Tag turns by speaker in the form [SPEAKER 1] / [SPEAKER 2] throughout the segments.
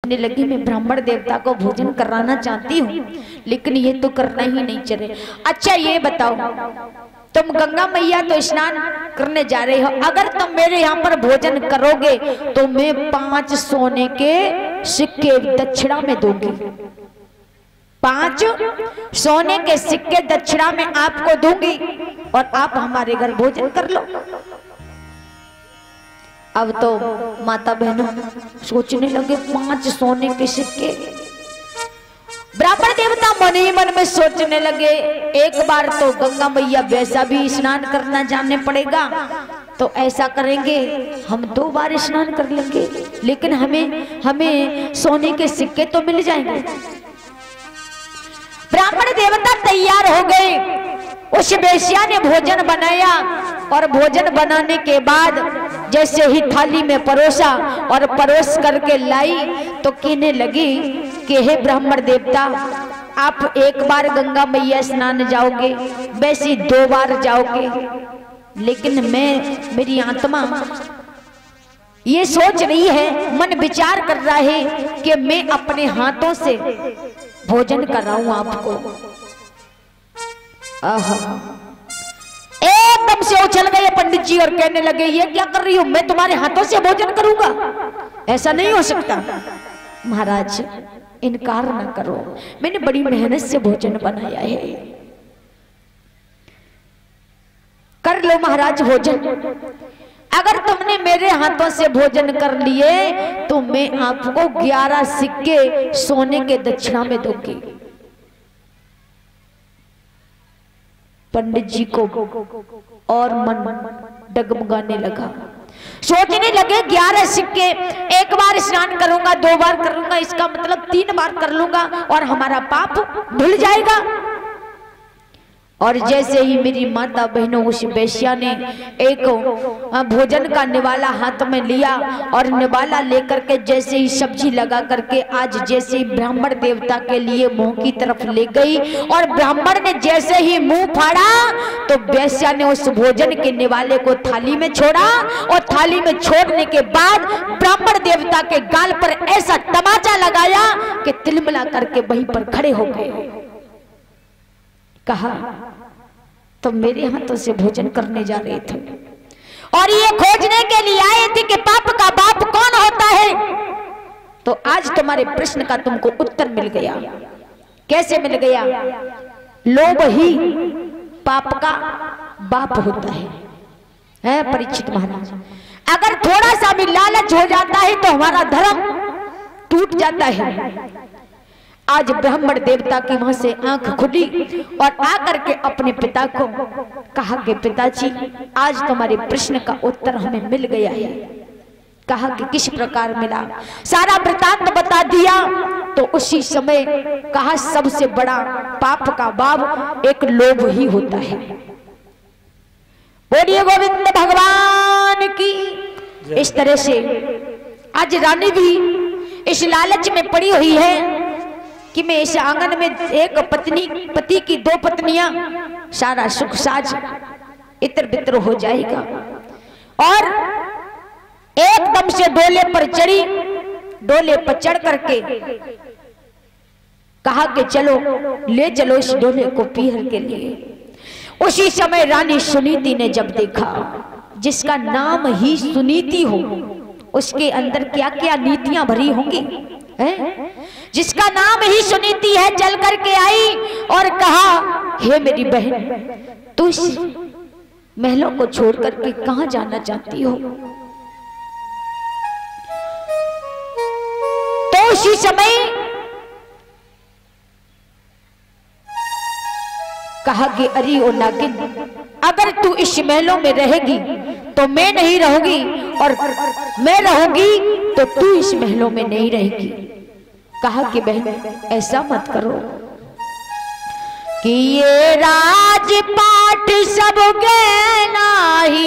[SPEAKER 1] लगी मैं ब्राह्मण देवता को भोजन कराना चाहती हूँ, लेकिन ये तो करना ही नहीं चले। अच्छा ये बताओ, तुम गंगा मैया तो स्नान करने जा रहे हो, अगर तुम मेरे यहाँ पर भोजन करोगे तो मैं 5 सोने के सिक्के दक्षिणा में दूंगी। 5 सोने के सिक्के दक्षिणा में आपको दूंगी और आप हमारे घर भोजन कर लो। अब तो माता बहनों सोचने लगे 5 सोने के सिक्के। ब्राह्मण देवता मन ही मन में सोचने लगे, एक बार तो गंगा मैया वैसा भी स्नान करना जानने पड़ेगा, तो ऐसा करेंगे हम 2 बार स्नान कर लेंगे, लेकिन हमें सोने के सिक्के तो मिल जाएंगे। ब्राह्मण देवता तैयार हो गए। उस वेश्या ने भोजन बनाया और भोजन बनाने के बाद जैसे ही थाली में परोसा और परोस करके लाई तो कहने लगी कि हे ब्राह्मण देवता, आप एक बार गंगा मैया स्नान जाओगे, वैसे 2 बार जाओगे, लेकिन मेरी आत्मा ये सोच रही है, मन विचार कर रहा है कि मैं अपने हाथों से भोजन कराऊं आपको। एकदम से उछल गए पंडित जी और कहने लगे, ये क्या कर रही हो, मैं तुम्हारे हाथों से भोजन करूंगा, ऐसा नहीं हो सकता। महाराज इनकार ना करो, मैंने बड़ी मेहनत से भोजन बनाया है, कर लो महाराज भोजन। अगर तुमने मेरे हाथों से भोजन कर लिए तो मैं आपको 11 सिक्के सोने के दक्षिणा में दूंगी। पंडित जी को और मन डगमगाने लगा, सोचने लगे 11 सिक्के, एक बार स्नान करूंगा, 2 बार करूंगा, इसका मतलब 3 बार कर लूंगा और हमारा पाप धुल जाएगा। और जैसे ही मेरी माता बहनों उस वेश्या ने एक भोजन का निवाला हाथ में लिया और निवाला लेकर के जैसे ही सब्जी लगा करके आज जैसे ही ब्राह्मण देवता के लिए मुंह की तरफ ले गई और ब्राह्मण ने जैसे ही मुंह फाड़ा तो वेश्या ने उस भोजन के निवाले को थाली में छोड़ा और थाली में छोड़ने के बाद ब्राह्मण देवता के गाल पर ऐसा तमाचा लगाया कि तिलमिला करके वहीं पर खड़े हो गए। कहा, तुम मेरे हाथों से भोजन करने जा रहे थे और ये खोजने के लिए आए थे कि पाप का बाप कौन होता है, तो आज तुम्हारे प्रश्न का तुमको उत्तर मिल गया। कैसे मिल गया? लोभ ही पाप का बाप होता है परीक्षित महाराज। अगर थोड़ा सा भी लालच हो जाता है तो हमारा धर्म टूट जाता है। आज ब्राह्मण देवता की वहां से आंख खुली और आकर के अपने पिता को कहा कि पिताजी आज तुम्हारे प्रश्न का उत्तर हमें मिल गया है। कहा कि किस प्रकार मिला, सारा वृतांत बता दिया। तो उसी समय कहा सबसे बड़ा पाप का बाप एक लोभ ही होता है। बोलिए गोविंद भगवान की। इस तरह से आज रानी भी इस लालच में पड़ी हुई है कि मैं इस आंगन में एक पति की 2 पत्नियां, सारा सुख साज इतर बितर हो जाएगा। और एकदम से डोले पर चढ़ी, डोले पर चढ़ करके कहा कि चलो ले चलो इस डोले को पीहर के लिए। उसी समय रानी सुनीति ने जब देखा, जिसका नाम ही सुनीति हो उसके अंदर क्या क्या नीतियां भरी होंगी, जिसका नाम ही सुनीति है, चल करके आई और कहा, हे मेरी बहन, तू इस महलों को छोड़ करके कहां जाना चाहती हो? तो उसी समय कहा कि अरे ओ नागिन, अगर तू इस महलों में रहेगी तो मैं नहीं रहूंगी और मैं रहूंगी तो तू इस महलों में नहीं रहेगी। कहा कि बहन ऐसा मत करो कि ये राजपाट सब गहनाही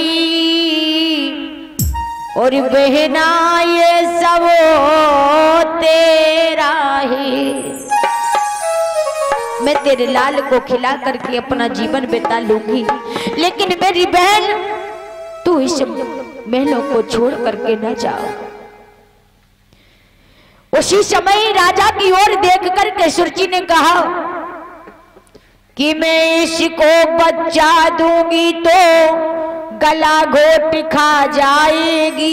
[SPEAKER 1] और बहना ये सब तेरा ही। मैं तेरे लाल को खिला करके अपना जीवन बिता लूंगी, लेकिन मेरी बहन तू इस महलों को छोड़ करके न जाओ। उसी समय राजा की ओर देख करके सुरुचि ने कहा कि मैं इसको बच्चा दूंगी तो गला घोट खा जाएगी,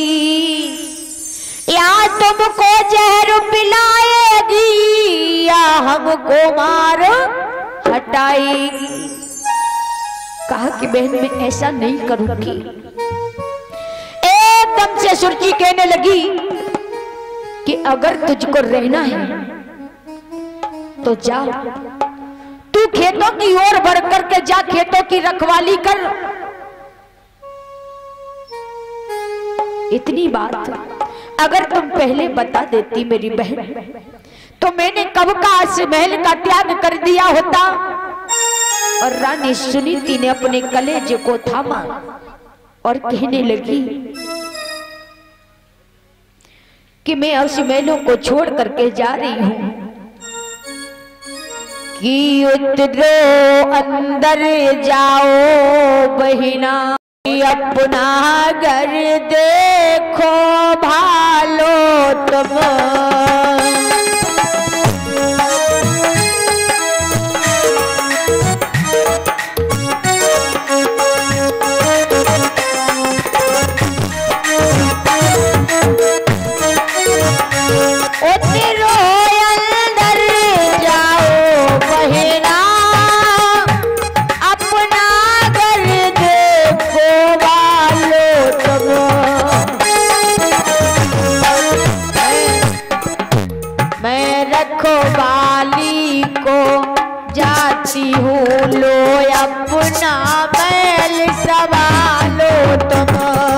[SPEAKER 1] या तुमको जहर पिलाएगी, या हमको मार हटाएगी। कहा कि बहन मैं ऐसा नहीं करूंगी। एकदम से सुरुचि कहने लगी कि अगर तुझको रहना है तो जा, तू खेतों की ओर बढ़ करके जा, खेतों की रखवाली कर। इतनी बात अगर तुम पहले बता देती मेरी बहन, तो मैंने कब का इस महल का त्याग कर दिया होता। और रानी सुनीति ने अपने कलेजे को थामा और कहने लगी कि मैं उस महलों को छोड़ करके जा रही हूं, कि उतरो अंदर जाओ बहिना, अपना घर देखो भालो तुम। रखवाली को जाती हूँ, लो अपना बैल संभालो तुम।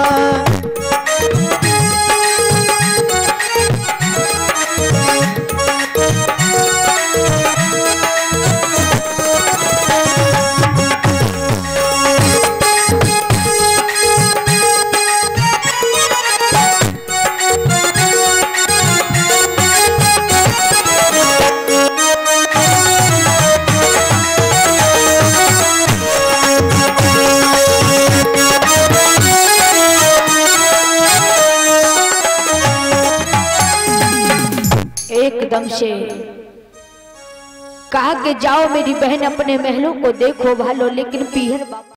[SPEAKER 1] एकदम से कहा कि जाओ मेरी बहन अपने महलों को देखो भालो, लेकिन पीहर बाबा